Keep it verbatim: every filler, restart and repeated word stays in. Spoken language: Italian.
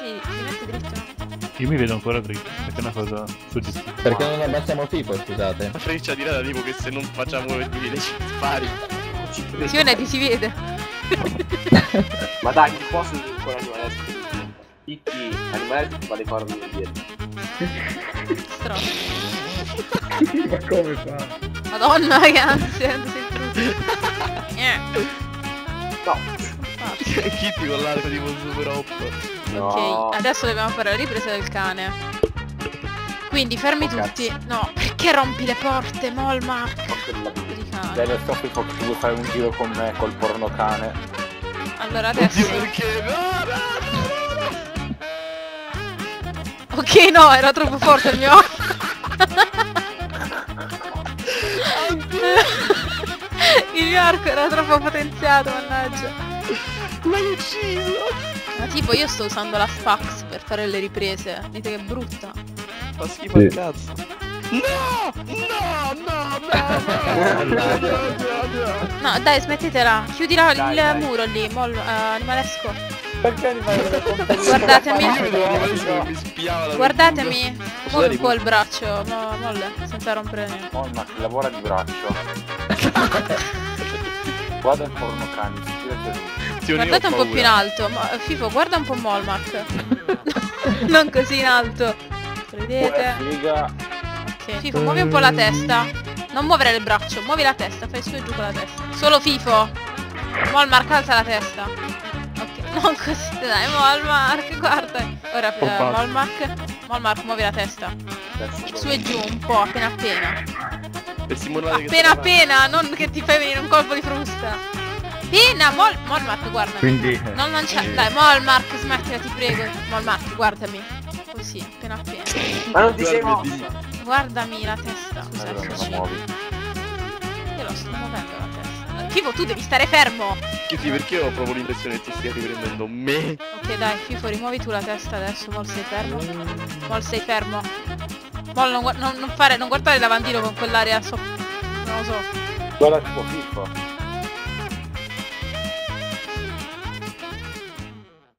Sì, ti metti dritto. Io mi vedo ancora dritto, perché è una cosa soggettiva. Perché non abbassiamo Fifo, scusate? La freccia tirata tipo che se non facciamo le le spari. Attenzione, ti si vede. Ma dai, non posso ancora animalesco. Picchi, animalesco ti fa le corna nel dietro. Stronzo. Ma come fa? Madonna, che ansia, sei brutto. Eh. No. Kitty con l'arco tipo super otto. No. Ok, adesso dobbiamo fare la ripresa del cane. Quindi fermi Oh, tutti. No, perché rompi le porte, Molma? Di cane. Dai, adesso Fifo che tu vuoi fare un giro con me col porno cane. Allora adesso. Oddio, perché? No, no, no, no. Ok, no, era troppo forte il mio. Il mio arco era troppo potenziato, mannaggia. L'hai ucciso! Ma tipo io sto usando la Spax per fare le riprese. Dite che è brutta. Fa schifo al cazzo. No! No! No! No! No! No! No! No, dai, smettetela. Chiudila Dai, il dai. muro lì, mol, uh, animalesco. Perché animale Guardatemi. Io vedevo animalesco che mi spiava da Guardatemi. Posso Muovi dare un po' i il braccio, no, molle, senza rompere niente. Molma, lavora di braccio. Guarda il porno cane, ispirati punti? Guardate un po' più in alto. Ma, Fifo, guarda un po' Molmark. Non così in alto. Vedete? Figa. Ok. Fifo, muovi un po' la testa. Non muovere il braccio, muovi la testa, fai su e giù con la testa. Solo Fifo. Molmark, alza la testa. Ok, non così, dai, Molmark, guarda. Ora eh, Molmark. Molmark, muovi la testa. Su e giù un po', appena appena. Per simulare che Appena sto appena, non che ti fai venire un colpo di frusta. Appena, Mol... Molmark, guarda. Quindi... Non lanciare. Dai, Molmark, smettila, ti prego. Molmark, guardami. Così, appena appena. Ma non ti sei Guarda, mossa. Guardami la testa. Cos'è? Allora, non F C? muovi. Io lo sto muovendo la testa. Fifo, tu devi stare fermo. Kitty, perché ho proprio l'impressione che ti stia riprendendo me? Ok, dai, Fifo, rimuovi tu la testa adesso. Mol, sei fermo. Mol, sei fermo. Mol, non, gua- non, non fare, non guardare il lavandino con quell'aria so... Non lo so. Guarda tipo Fifo.